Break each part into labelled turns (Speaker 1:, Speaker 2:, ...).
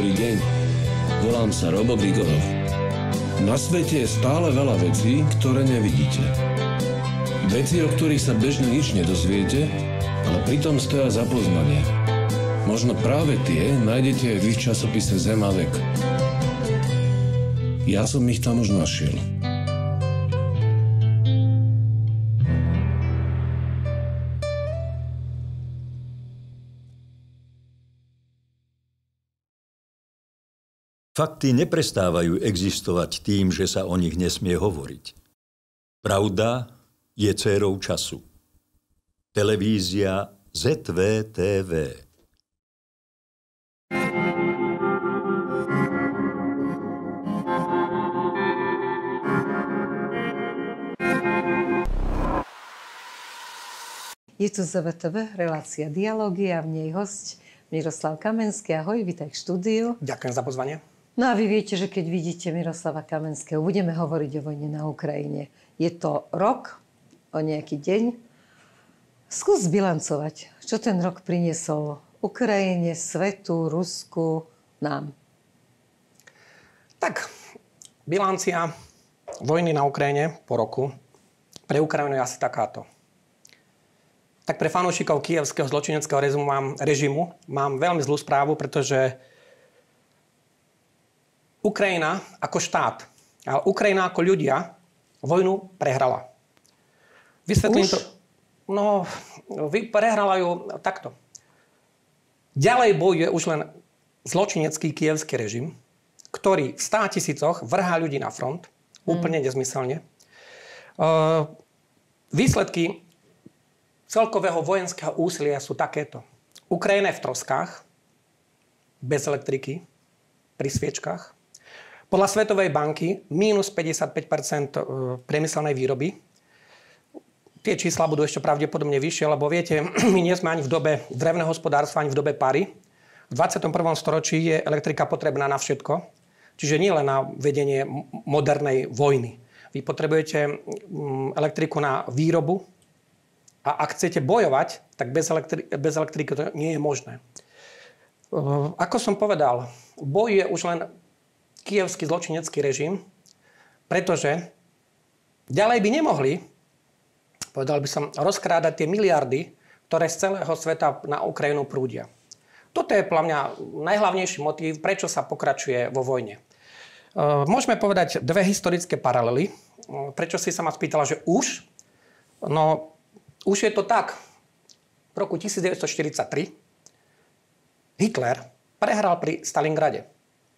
Speaker 1: Dobrý deň, volám sa Robo Grigorov. Na svete je stále veľa vecí, ktoré nevidíte. Veci, o ktorých sa bežne nič nedozviete, ale pritom stoja za poznanie. Možno práve tie nájdete aj v ich časopise Zem a vek. Ja som ich tam už našiel.
Speaker 2: Fakty neprestávajú existovať tým, že sa o nich nesmie hovoriť. Pravda je dcérou času. Televízia ZVTV.
Speaker 3: Je tu ZVTV, relácia Dialógy a v nej hosť Miroslav Kamenský. Ahoj, vítaj v štúdiu.
Speaker 4: Ďakujem za pozvanie.
Speaker 3: No a vy viete, že keď vidíte Miroslava Kamenského, budeme hovoriť o vojne na Ukrajine. Je to rok, o nejaký deň. Skús bilancovať, čo ten rok priniesol Ukrajine, svetu, Rusku, nám.
Speaker 4: Tak, bilancia vojny na Ukrajine po roku pre Ukrajinu je asi takáto. Tak pre fanúšikov kievského zločineckého režimu mám veľmi zlú správu, pretože Ukrajina ako štát, ale Ukrajina ako ľudia vojnu prehrala. Vysvetlím to. No, prehrala ju takto. Ďalej bojuje už len zločinecký kievský režim, ktorý v 100 000 vrhá ľudí na front, úplne nezmyselne. Výsledky celkového vojenského úsilia sú takéto. Ukrajina je v troskách, bez elektriky, pri sviečkách. Podľa Svetovej banky minus 55% priemyselnej výroby. Tie čísla budú ešte pravdepodobne vyššie, lebo viete, my nie sme ani v dobe drevného hospodárstva, ani v dobe pary. V 21. storočí je elektrika potrebná na všetko. Čiže nie len na vedenie modernej vojny. Vy potrebujete elektriku na výrobu a ak chcete bojovať, tak bez elektriky to nie je možné. Ako som povedal, bojuje už len kievský zločinecký režim, pretože ďalej by nemohli, povedal by som, rozkrádať tie miliardy, ktoré z celého sveta na Ukrajinu prúdia. Toto je podľa mňa najhlavnejší motív, prečo sa pokračuje vo vojne. Môžeme povedať dve historické paralely. Prečo si sa ma spýtala, že už? No, už je to tak. V roku 1943 Hitler prehral pri Stalingrade.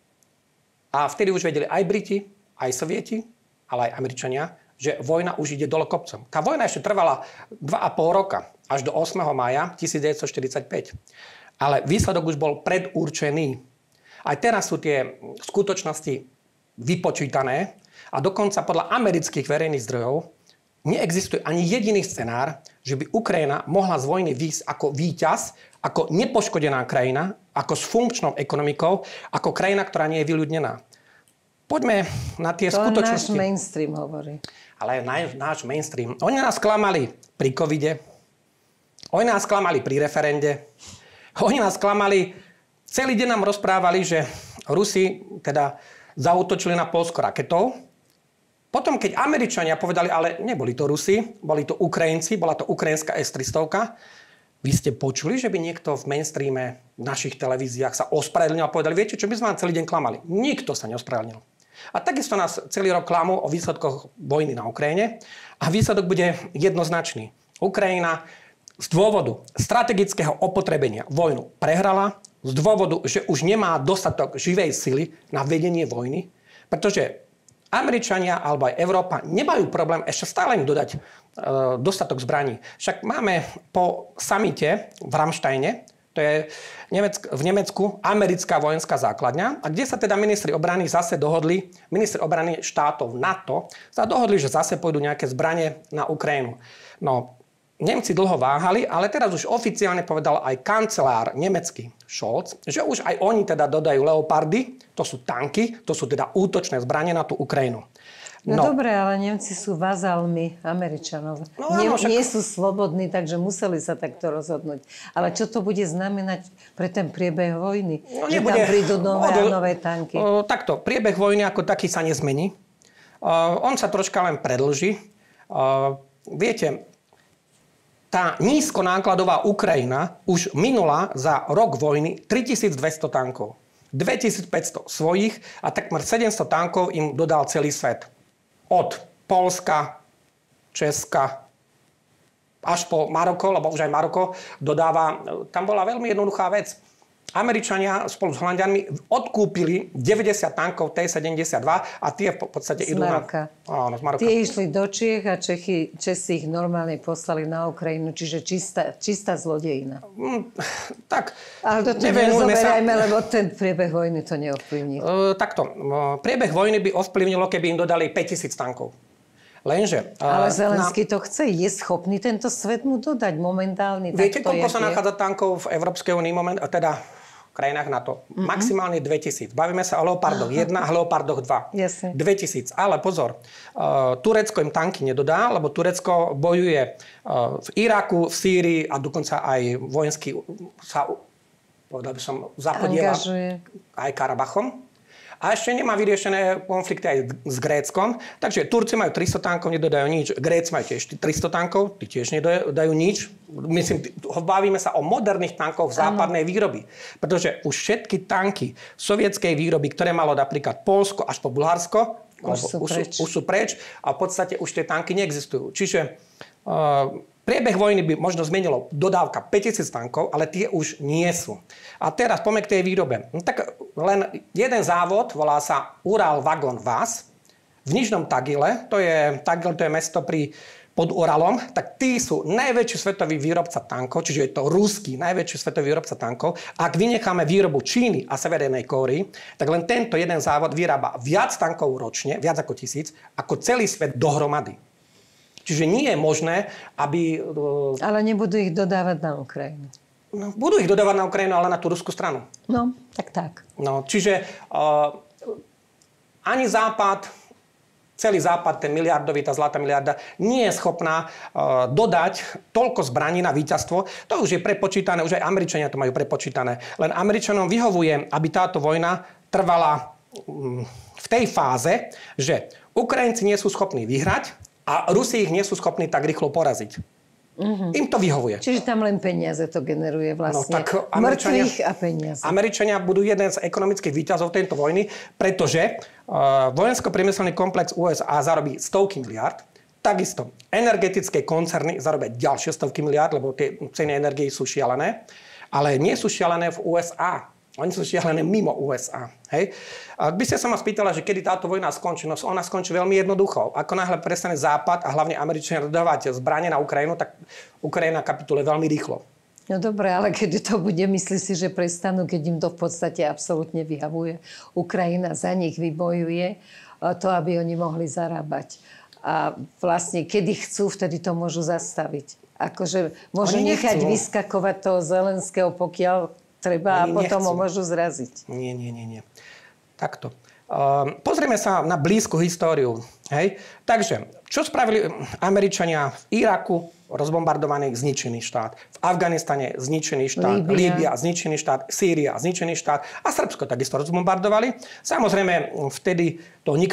Speaker 4: A vtedy už vedeli aj Briti, aj Sovieti, ale aj Američania, že vojna už ide dole kopcom. Tá vojna ešte trvala 2,5 roka, až do 8. mája 1945. Ale výsledok už bol predurčený. Aj teraz sú tie skutočnosti vypočítané a dokonca podľa amerických verejných zdrojov neexistuje ani jediný scenár, že by Ukrajina mohla z vojny výjsť ako víťaz, ako nepoškodená krajina, ako s funkčnou ekonomikou, ako krajina, ktorá nie je vyľudnená. Poďme na tie skutočnosti.
Speaker 3: To náš mainstream hovorí.
Speaker 4: Ale náš mainstream. Oni nás klamali pri covide, oni nás klamali pri referende, oni nás klamali, celý deň nám rozprávali, že Rusi teda zaútočili na Poľsko raketou. Potom, keď Američania povedali, ale neboli to Rusi, boli to Ukrajinci, bola to ukrajinská S-300, vy ste počuli, že by niekto v mainstreame v našich televíziách sa ospravedlnil a povedali, viete, čo by sme vám celý deň klamali? Nikto sa neospravedlnil. A takisto nás celý rok klamú o výsledkoch vojny na Ukrajine a výsledok bude jednoznačný. Ukrajina z dôvodu strategického opotrebenia vojnu prehrala, z dôvodu, že už nemá dostatok živej sily na vedenie vojny, pretože Američania alebo aj Európa nemajú problém ešte stále im dodať dostatok zbraní. Však máme po samite v Ramštajne, to je v Nemecku americká vojenská základňa, a kde sa teda ministri obrany zase dohodli, ministri obrany štátov NATO sa dohodli, že zase pôjdu nejaké zbranie na Ukrajinu. No, Nemci dlho váhali, ale teraz už oficiálne povedal aj kancelár nemecký Scholz, že už aj oni teda dodajú Leopardy, to sú tanky, to sú teda útočné zbranie na tú Ukrajinu.
Speaker 3: No dobre, ale Nemci sú vazalmi Američanov.
Speaker 4: No, áno,
Speaker 3: Nie sú slobodní, takže museli sa takto rozhodnúť. Ale čo to bude znamenať pre ten priebeh vojny?
Speaker 4: No,
Speaker 3: že tam prídu nové tanky?
Speaker 4: Takto, priebeh vojny ako taký sa nezmení. On sa troška len predĺži. Viete, tá nízkonákladová Ukrajina už minula za rok vojny 3200 tankov. 2500 svojich a takmer 700 tankov im dodal celý svet. Od Poľska, Česka, až po Maroko, lebo už aj Maroko dodáva. Tam bola veľmi jednoduchá vec. Američania spolu s Holanďanmi odkúpili 90 tankov T-72 a tie v podstate idú na...
Speaker 3: Áno, z Maroka. Tie išli do Čiech a Česi ich normálne poslali na Ukrajinu, čiže čistá zlodejina.
Speaker 4: Tak,
Speaker 3: ale to nezoberajme, lebo ten priebeh vojny to neovplyvní.
Speaker 4: Takto, priebeh vojny by ovplyvnilo, keby im dodali 5000 tankov. Lenže...
Speaker 3: Ale Zelenský to chce. Je schopný tento svet mu dodať momentálne?
Speaker 4: Viete, koľko sa nachádza tankov v Európskej únii teda v krajinách NATO? Maximálne 2000. Bavíme sa o Leopardoch 1 a Leopardoch 2.
Speaker 3: Jasne.
Speaker 4: 2000. Ale pozor, Turecko im tanky nedodá, lebo Turecko bojuje v Iraku, v Sýrii a dokonca aj vojensky sa, povedal by som, zapodieva aj Karabachom. A ešte nemá vyriešené konflikty aj s Gréckom. Takže Turci majú 300 tankov, nedodajú nič. Gréci majú tiež 300 tankov, tí tiež nedodajú nič. Myslím, bavíme sa o moderných tankoch západnej výroby. Pretože už všetky tanky sovietskej výroby, ktoré malo napríklad Poľsko až po Bulharsko, už sú preč a v podstate už tie tanky neexistujú. Čiže priebeh vojny by možno zmenilo dodávka 5000 tankov, ale tie už nie sú. A teraz poďme k tej výrobe. No tak len jeden závod, volá sa Ural Vagon Vás. V Nižnom Tagile, to je mesto pod Uralom, tak tí sú najväčší svetový výrobca tankov, čiže je to ruský najväčší svetový výrobca tankov. Ak vynecháme výrobu Číny a Severnej Kórey, tak len tento jeden závod vyrába viac tankov ročne, viac ako 1000, ako celý svet dohromady. Čiže nie je možné, aby...
Speaker 3: Ale nebudú ich dodávať na Ukrajinu.
Speaker 4: No, budú ich dodávať na Ukrajinu, ale na tú ruskú stranu.
Speaker 3: No, tak.
Speaker 4: No, čiže ani Západ, celý Západ, ten miliardový, tá zlatá miliarda, nie je schopná dodať toľko zbraní na víťazstvo. To už je prepočítané, už aj Američania to majú prepočítané. Len Američanom vyhovuje, aby táto vojna trvala v tej fáze, že Ukrajinci nie sú schopní vyhrať, a Rusi ich nie sú schopní tak rýchlo poraziť. Im to vyhovuje.
Speaker 3: Čiže tam len peniaze to generuje vlastne. No, tak mŕtvych a peniaze.
Speaker 4: Američania budú jeden z ekonomických výťazov tejto vojny, pretože vojensko-priemyselný komplex USA zarobí stovky miliárd. Takisto energetické koncerny zarobia ďalšie stovky miliárd, lebo tie ceny energií sú šialené. Ale nie sú šialené v USA. Oni sú šialené mimo USA. Hej? A by ste sa ma spýtala, že kedy táto vojna skončí. No ona skončí veľmi jednoducho. Ako náhle prestane Západ a hlavne Američania dodávať zbrane na Ukrajinu, tak Ukrajina kapituluje veľmi rýchlo.
Speaker 3: No dobre, ale keď to bude, myslí si, že prestanú, keď im to v podstate absolútne vyhavuje. Ukrajina za nich vybojuje to, aby oni mohli zarábať. A vlastne, kedy chcú, vtedy to môžu zastaviť. Akože môžu nechať vyskakovať toho Zelenského, pokiaľ treba, a potom ho môžu zraziť.
Speaker 4: Nie. Takto. Pozrieme sa na blízku históriu. Hej? Takže, čo spravili Američania v Iraku? Rozbombardovaný, zničený štát. V Afganistane zničený štát. Líbia zničený štát. Sýria zničený štát. A Srbsko takisto rozbombardovali. Samozrejme, vtedy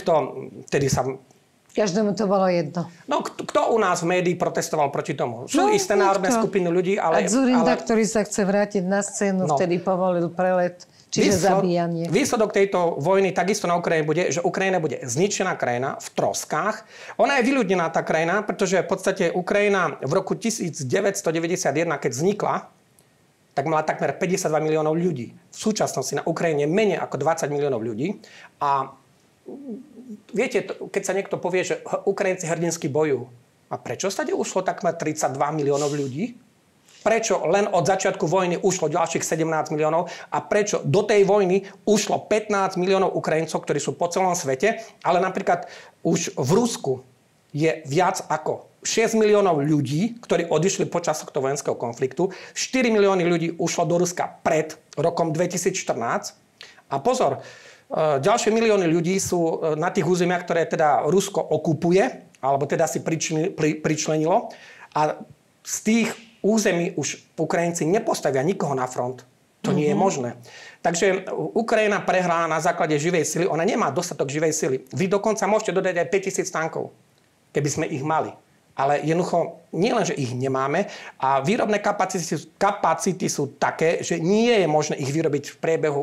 Speaker 4: sa...
Speaker 3: Každému to bolo jedno.
Speaker 4: No, kto u nás v médii protestoval proti tomu? Sú isté národné skupiny ľudí, ale...
Speaker 3: A Dzurinda, ktorý sa chce vrátiť na scénu, vtedy povolil prelet, čiže zabíjanie.
Speaker 4: Výsledok tejto vojny takisto na Ukrajine bude, že Ukrajina bude zničená krajina v troskách. Ona je vyľudnená tá krajina, pretože v podstate Ukrajina v roku 1991, keď vznikla, tak mala takmer 52 miliónov ľudí. V súčasnosti na Ukrajine menej ako 20 miliónov ľudí. A viete, keď sa niekto povie, že Ukrajinci hrdinsky bojujú. A prečo stade ušlo takmer 32 miliónov ľudí? Prečo len od začiatku vojny ušlo ďalších 17 miliónov? A prečo do tej vojny ušlo 15 miliónov Ukrajincov, ktorí sú po celom svete? Ale napríklad už v Rusku je viac ako 6 miliónov ľudí, ktorí odišli počas tohto vojenského konfliktu. 4 milióny ľudí ušlo do Ruska pred rokom 2014. A pozor, Ďalšie milióny ľudí sú na tých územiach, ktoré teda Rusko okupuje, alebo teda si pričlenilo. A z tých území už Ukrajinci nepostavia nikoho na front. To nie je možné. Takže Ukrajina prehrá na základe živej sily. Ona nemá dostatok živej sily. Vy dokonca môžete dodať aj 5000 tankov, keby sme ich mali. Ale jednoducho nie len, že ich nemáme a výrobné kapacity sú také, že nie je možné ich vyrobiť v priebehu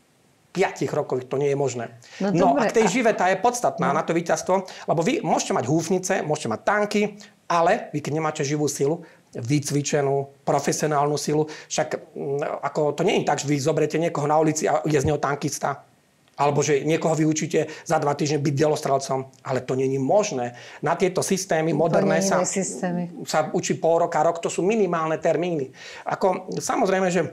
Speaker 4: 5 rokov, to nie je možné. No a k tej žive tá je podstatná na to víťazstvo, lebo vy môžete mať húfnice, môžete mať tanky, ale vy keď nemáte živú silu, vycvičenú, profesionálnu silu, však ako to nie je tak, že vy zoberete niekoho na ulici a je z neho tankista. Alebo že niekoho vyučíte za 2 týždne byť delostrelcom. Ale to nie je možné. Na tieto systémy moderné sa učí pol roka, rok. To sú minimálne termíny. Samozrejme, že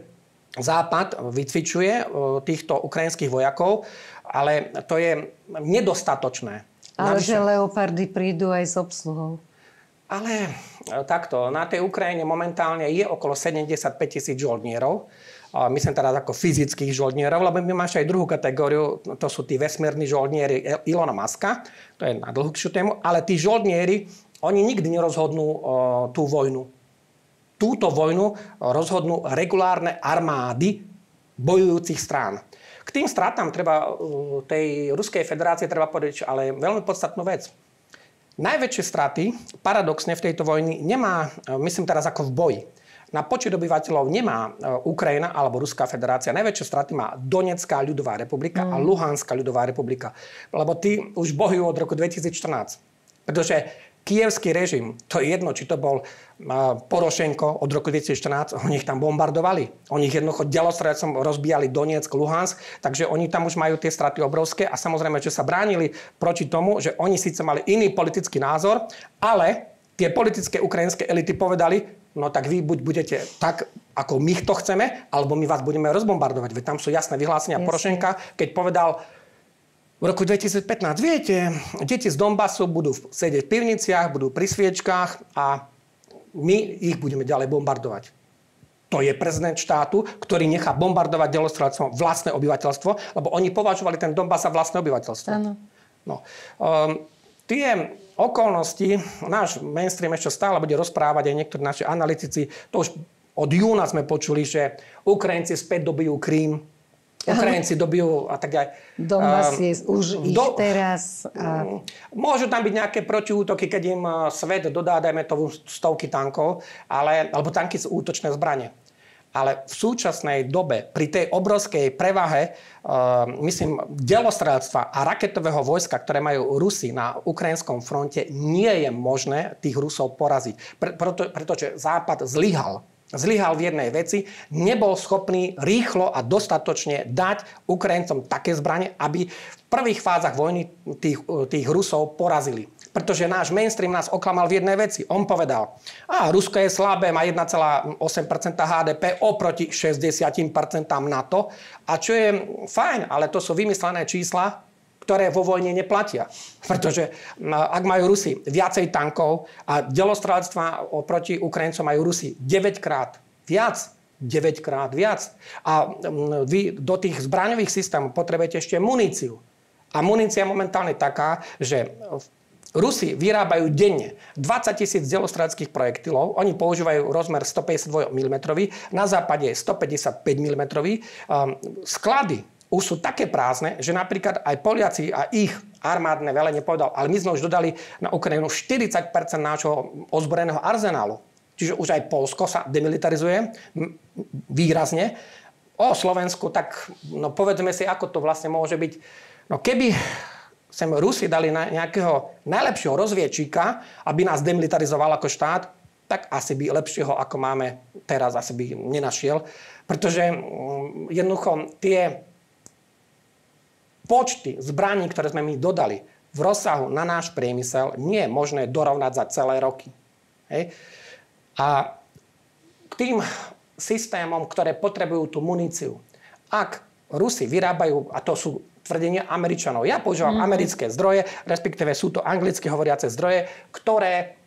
Speaker 4: Západ vycvičuje týchto ukrajinských vojakov, ale to je nedostatočné.
Speaker 3: Ale že Leopardy prídu aj s obsluhou.
Speaker 4: Ale takto, na tej Ukrajine momentálne je okolo 75 000 žoldnierov. Myslím teraz ako fyzických žoldnierov, lebo my máš aj druhú kategóriu, to sú tí vesmírni žoldnieri Ilona Muska, to je na dlhšiu tému, ale tí žoldnieri, oni nikdy nerozhodnú tú vojnu. Túto vojnu rozhodnú regulárne armády bojujúcich strán. K tým stratám tej Ruskej federácie treba povedať, ale veľmi podstatnú vec. Najväčšie straty, paradoxne v tejto vojni, nemá, myslím teraz ako v boji. Na počet obyvateľov nemá Ukrajina alebo Ruská federácia. Najväčšie straty má Donetská ľudová republika a Luhanská ľudová republika. Lebo tí už bojujú od roku 2014. Pretože kievský režim, to je jedno, či to bol Porošenko od roku 2014, oni ich tam bombardovali. Oni ich jednoducho delostrelcom rozbíjali Donetsk, Luhansk, takže oni tam už majú tie straty obrovské a samozrejme, že sa bránili proti tomu, že oni síce mali iný politický názor, ale tie politické ukrajinské elity povedali, no tak vy buď budete tak, ako my to chceme, alebo my vás budeme rozbombardovať. Veď tam sú jasné vyhlásenia Porošenka, keď povedal v roku 2015, viete, deti z Donbasu budú sedieť v pivniciach, budú pri sviečkách a my ich budeme ďalej bombardovať. To je prezident štátu, ktorý nechá bombardovať delostrelcom vlastné obyvateľstvo, lebo oni považovali ten Donbas za vlastné obyvateľstvo.
Speaker 3: Áno.
Speaker 4: No. Tie okolnosti, náš mainstream ešte stále bude rozprávať, aj niektorí naši analytici, to už od júna sme počuli, že Ukrajinci späť dobijú Krím, Ukrajinci dobijú a tak ďalej.
Speaker 3: Donbas je už ich teraz.
Speaker 4: Môžu tam byť nejaké protiútoky, keď im svet dodá, dajme to stovky tankov, alebo tanky sú útočné zbrane. Ale v súčasnej dobe, pri tej obrovskej prevahe, myslím, delostrelstva a raketového vojska, ktoré majú Rusi na ukrajinskom fronte, nie je možné tých Rusov poraziť. Pretože Západ zlyhal. Zlyhal v jednej veci, nebol schopný rýchlo a dostatočne dať Ukrajincom také zbrane, aby v prvých fázach vojny tých Rusov porazili. Pretože náš mainstream nás oklamal v jednej veci. On povedal, Rusko je slabé, má 1,8% HDP oproti 60% NATO. A čo je fajn, ale to sú vymyslené čísla, ktoré vo vojne neplatia. Pretože ak majú Rusi viacej tankov a delostrelectva oproti Ukrajincom majú Rusi 9-krát viac. 9-krát viac. A vy do tých zbraňových systémov potrebujete ešte muníciu. A munícia je momentálne taká, že Rusi vyrábajú denne 20 000 delostreleckých projektilov. Oni používajú rozmer 152 mm. Na západe je 155 mm. Sklady už sú také prázdne, že napríklad aj Poliaci a ich armádne velenie povedal, ale my sme už dodali na Ukrajinu 40% nášho ozbrojeného arzenálu. Čiže už aj Poľsko sa demilitarizuje výrazne. O Slovensku, tak povedzme si, ako to vlastne môže byť. No keby sem Rusi dali nejakého najlepšieho rozviedčíka, aby nás demilitarizoval ako štát, tak asi by lepšieho, ako máme teraz, asi by nenašiel. Pretože jednoducho tie počty zbraní, ktoré sme my dodali v rozsahu na náš priemysel, nie je možné dorovnať za celé roky. Hej. A k tým systémom, ktoré potrebujú tú muníciu, ak Rusi vyrábajú, a to sú tvrdenia Američanov, ja používam americké zdroje, respektíve sú to anglicky hovoriace zdroje, ktoré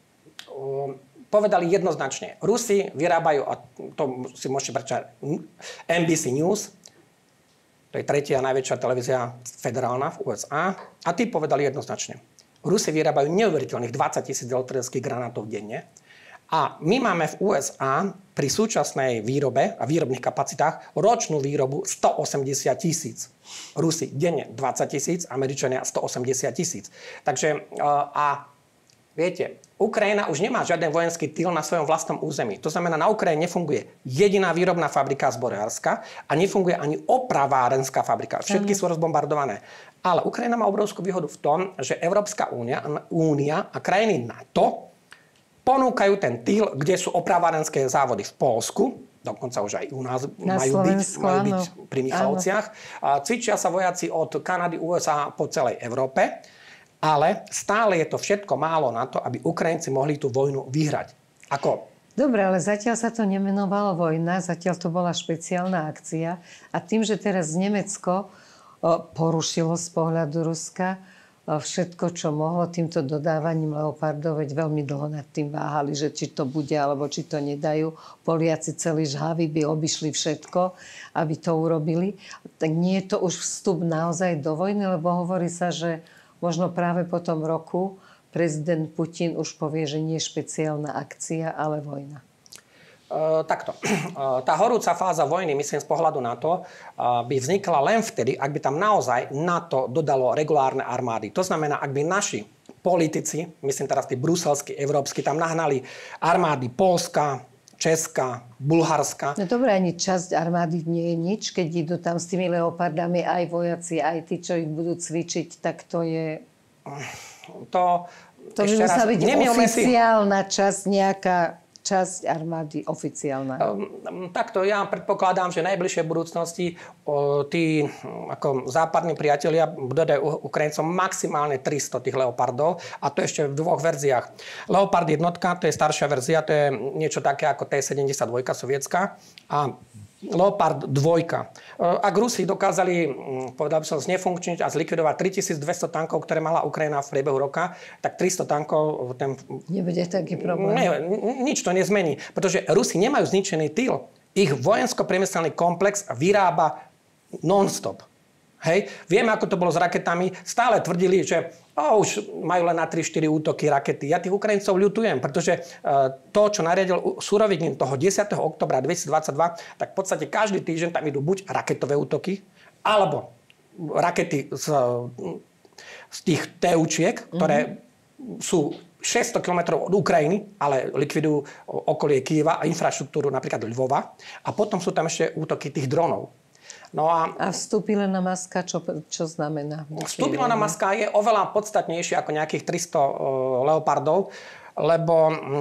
Speaker 4: povedali jednoznačne. Rusi vyrábajú, a to si môžete prečítať, NBC News, to je tretia najväčšia televízia federálna v USA, a tí povedali jednoznačne. Rusi vyrábajú neuveriteľných 20 000 elektrických granátov denne. A my máme v USA pri súčasnej výrobe a výrobných kapacitách ročnú výrobu 180 000. Rusi denne 20 000, Američania 180 000. Takže a viete, Ukrajina už nemá žiaden vojenský tyl na svojom vlastnom území. To znamená, na Ukrajine nefunguje jediná výrobná fabrika zbrojárska a nefunguje ani opravárenská fabrika. Všetky sú rozbombardované. Ale Ukrajina má obrovskú výhodu v tom, že Európska únia a krajiny NATO ponúkajú ten tyl, kde sú opravárenské závody v Poľsku, dokonca už aj u nás majú byť pri Michalovciach. Cvičia sa vojaci od Kanady, USA po celej Európe, ale stále je to všetko málo na to, aby Ukrajinci mohli tú vojnu vyhrať.
Speaker 3: Dobre, ale zatiaľ sa to nemenovalo vojna, zatiaľ to bola špeciálna akcia a tým, že teraz Nemecko porušilo z pohľadu Ruska všetko, čo mohlo týmto dodávaním Leopardov, veď veľmi dlho nad tým váhali, že či to bude, alebo či to nedajú. Poliaci celí žhaví by obišli všetko, aby to urobili. Tak nie je to už vstup naozaj do vojny, lebo hovorí sa, že možno práve po tom roku prezident Putin už povie, že nie je špeciálna akcia, ale vojna.
Speaker 4: Takto. Tá horúca fáza vojny, myslím z pohľadu na to, by vznikla len vtedy, ak by tam naozaj NATO dodalo regulárne armády. To znamená, ak by naši politici, myslím teraz tí bruselskí, európsky, tam nahnali armády Poľska, Česka, Bulharska.
Speaker 3: No dobre, ani časť armády nie je nič, keď idú tam s tými leopardami aj vojaci, aj tí, čo ich budú cvičiť, tak to je... To by musela byť oficiálna časť, nejaká časť armády oficiálna.
Speaker 4: Takto ja predpokladám, že v najbližšej budúcnosti tí ako západní priatelia dodajú Ukrajincom maximálne 300 tých Leopardov a to ešte v dvoch verziách. Leopard jednotka, to je staršia verzia, to je niečo také ako T-72 sovietská a Leopard 2. Ak Rusi dokázali, povedal by som, znefunkčniť a zlikvidovať 3200 tankov, ktoré mala Ukrajina v priebehu roka, tak 300 tankov...
Speaker 3: Nebude taký problém.
Speaker 4: Nič to nezmení, pretože Rusi nemajú zničený tyl. Ich vojensko-priemyselný komplex vyrába non-stop. Hej? Vieme, ako to bolo s raketami. Stále tvrdili, že už majú len na 3-4 útoky rakety. Ja tých Ukrajincov ľutujem, pretože to, čo nariadil Surovikin toho 10. oktobra 2022, tak v podstate každý týždeň tam idú buď raketové útoky, alebo rakety z tých T-učiek, ktoré sú 600 km od Ukrajiny, ale likvidujú okolie Kyjeva a infraštruktúru napríklad Lvova. A potom sú tam ešte útoky tých dronov. No a
Speaker 3: vstúpilená maska, čo znamená?
Speaker 4: Vstúpilená maska je oveľa podstatnejšia ako nejakých 300 Leopardov, lebo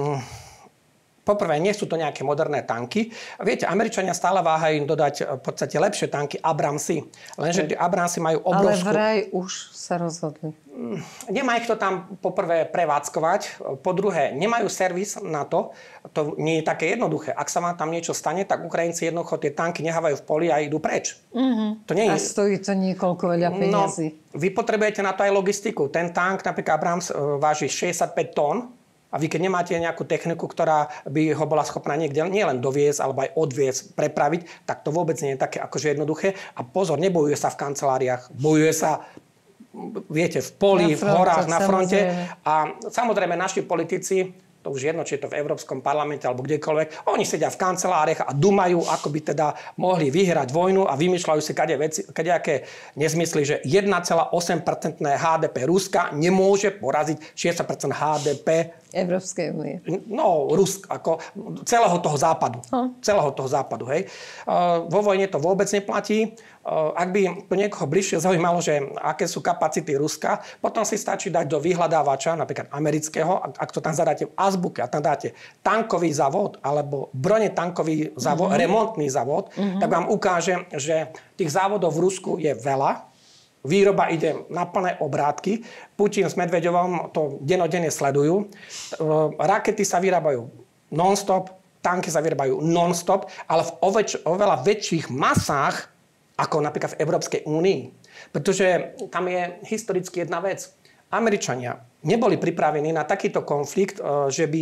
Speaker 4: poprvé nie sú to nejaké moderné tanky. Viete, Američania stále váhajú im dodať v podstate lepšie tanky Abramsy. Lenže tie Abramsy majú obrovskú...
Speaker 3: Ale vraj už sa rozhodli.
Speaker 4: Nemá ich to tam poprvé prevádzkovať. Po druhé, nemajú servis na to. To nie je také jednoduché. Ak sa vám tam niečo stane, tak Ukrajinci jednoducho tie tanky nechávajú v poli a idú preč. To nie je...
Speaker 3: A stojí to niekoľko veľa peniazy.
Speaker 4: No, vy potrebujete na to aj logistiku. Ten tank, napríklad Abrams, váži 65 tón. A vy keď nemáte nejakú techniku, ktorá by ho bola schopná niekde nielen doviesť, alebo aj odviesť, prepraviť, tak to vôbec nie je také akože jednoduché. A pozor, nebojuje sa v kanceláriách, bojuje sa, viete, v poli, v horách, na fronte. A samozrejme naši politici, to už jedno, či je to v Európskom parlamente alebo kdekoľvek, oni sedia v kanceláriách a dumajú, ako by teda mohli vyhrať vojnu a vymýšľajú si kadejaké nezmysly, že 1,8% HDP Ruska nemôže poraziť 60% HDP
Speaker 3: Európskej únie.
Speaker 4: No, Rusk, ako celého toho západu. Celého toho západu, hej. Vo vojne to vôbec neplatí. Ak by to niekoho bližšie zaujímalo, že aké sú kapacity Ruska, potom si stačí dať do vyhľadávača, napríklad amerického, ak to tam zadáte v azbuke a tam dáte tankový závod alebo bronetankový závod, remontný závod, tak vám ukáže, že tých závodov v Rusku je veľa. Výroba ide na plné obrátky. Putin s Medveďovom to denodenne sledujú. Rakety sa vyrábajú non-stop, tanky sa vyrábajú non-stop, ale v oveľa väčších masách ako napríklad v Európskej únii. Pretože tam je historicky jedna vec. Američania neboli pripravení na takýto konflikt, že by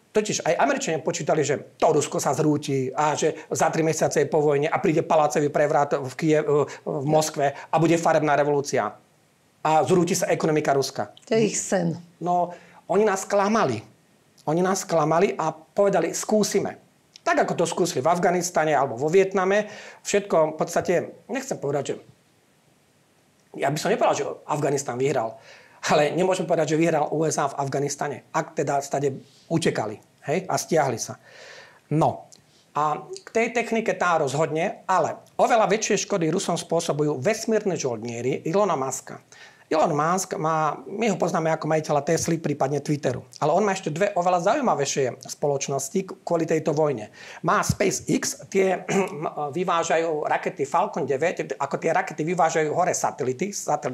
Speaker 4: Totiž aj Američania počítali, že to Rusko sa zrúti a že za 3 mesiace je po vojne a príde palácový prevrat v Moskve a bude farebná revolúcia. A zrúti sa ekonomika Ruska.
Speaker 3: To je ich sen.
Speaker 4: No, oni nás klamali. Oni nás klamali a povedali, skúsime. Tak, ako to skúsili v Afganistane alebo vo Vietname. Všetko v podstate, nechcem povedať, že... Ja by som nepovedal, že Afganistan vyhral. Ale nemôžem povedať, že vyhral USA v Afganistane. Ak teda stade utekali, hej, a stiahli sa. No. A k tej technike tá rozhodne, ale oveľa väčšie škody Rusom spôsobujú vesmírne žoldnieri Ilona Muska. Elon Musk my ho poznáme ako majiteľa Tesly, prípadne Twitteru. Ale on má ešte dve oveľa zaujímavejšie spoločnosti kvôli tejto vojne. Má SpaceX, tie vyvážajú rakety Falcon 9, ako tie rakety vyvážajú hore satelity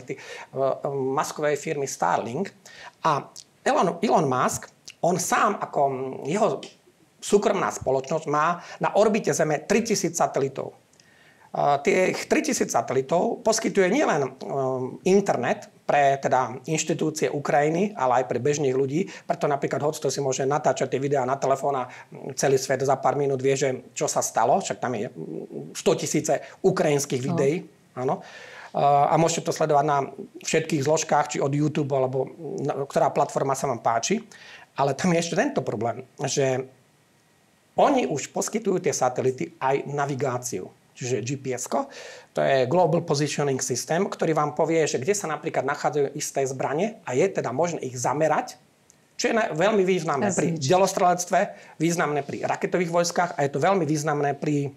Speaker 4: Muskovej firmy Starlink. A Elon Musk, on sám ako jeho súkromná spoločnosť má na orbite Zeme 3000 satelitov. Tých 3000 satelitov poskytuje nielen internet pre teda inštitúcie Ukrajiny, ale aj pre bežných ľudí. Preto napríklad hocto si môže natáčať tie videá na telefón a celý svet za pár minút vie, že čo sa stalo. Však tam je 100 000 ukrajinských videí. Áno. A môžete to sledovať na všetkých zložkách, či od YouTube, alebo ktorá platforma sa vám páči. Ale tam je ešte tento problém, že oni už poskytujú tie satelity aj navigáciu. Čiže GPS-ko, to je Global Positioning System, ktorý vám povie, že kde sa napríklad nachádzajú isté zbrane a je teda možné ich zamerať, čo je veľmi významné pri delostrelectve, významné pri raketových vojskách a je to veľmi významné pri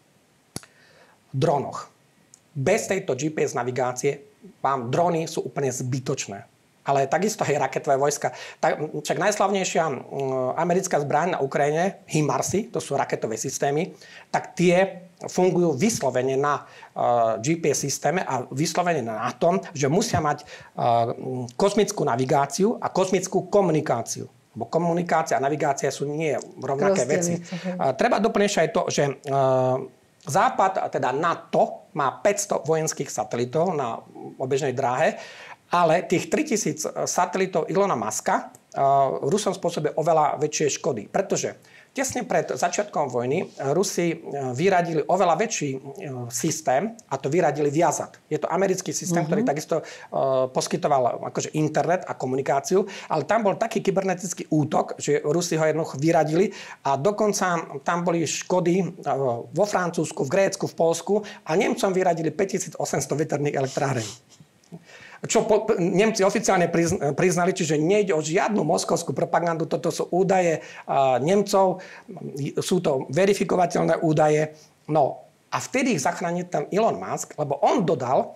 Speaker 4: dronoch. Bez tejto GPS navigácie vám drony sú úplne zbytočné. Ale takisto aj raketové vojska. Však najslavnejšia americká zbraň na Ukrajine, HIMARSy, to sú raketové systémy, tak tie fungujú vyslovene na GPS systéme a vyslovene na tom, že musia mať kozmickú navigáciu a kozmickú komunikáciu. Lebo komunikácia a navigácia sú nie rovnaké veci. Treba doplniť aj to, že Západ, teda NATO, má 500 vojenských satelitov na obežnej dráhe, ale tých 3000 satelitov Ilona Muska Rusom spôsobuje oveľa väčšie škody. Pretože tesne pred začiatkom vojny Rusi vyradili oveľa väčší systém, a to vyradili Viasat. Je to americký systém, ktorý takisto poskytoval akože internet a komunikáciu, ale tam bol taký kybernetický útok, že Rusi ho jednoducho vyradili a dokonca tam boli škody vo Francúzsku, v Grécku, v Poľsku a Nemcom vyradili 5800 veterných elektráreň. Čo Nemci oficiálne priznali, čiže nejde o žiadnu moskovskú propagandu, toto sú údaje Nemcov, sú to verifikovateľné údaje. No a vtedy ich zachránil ten Elon Musk, lebo on dodal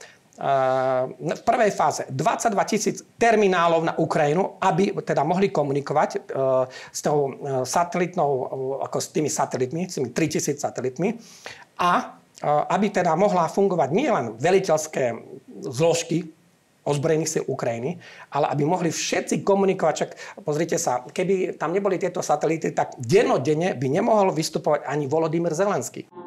Speaker 4: v prvej fáze 22 000 terminálov na Ukrajinu, aby teda mohli komunikovať s tou satelitnou, ako s tými satelitmi, s tými 3000 satelitmi a aby teda mohla fungovať nielen veliteľské zložky ozbrojených síl Ukrajiny, ale aby mohli všetci komunikovať. Čak pozrite sa, keby tam neboli tieto satelity, tak dennodenne by nemohol vystupovať ani Volodymyr Zelenský.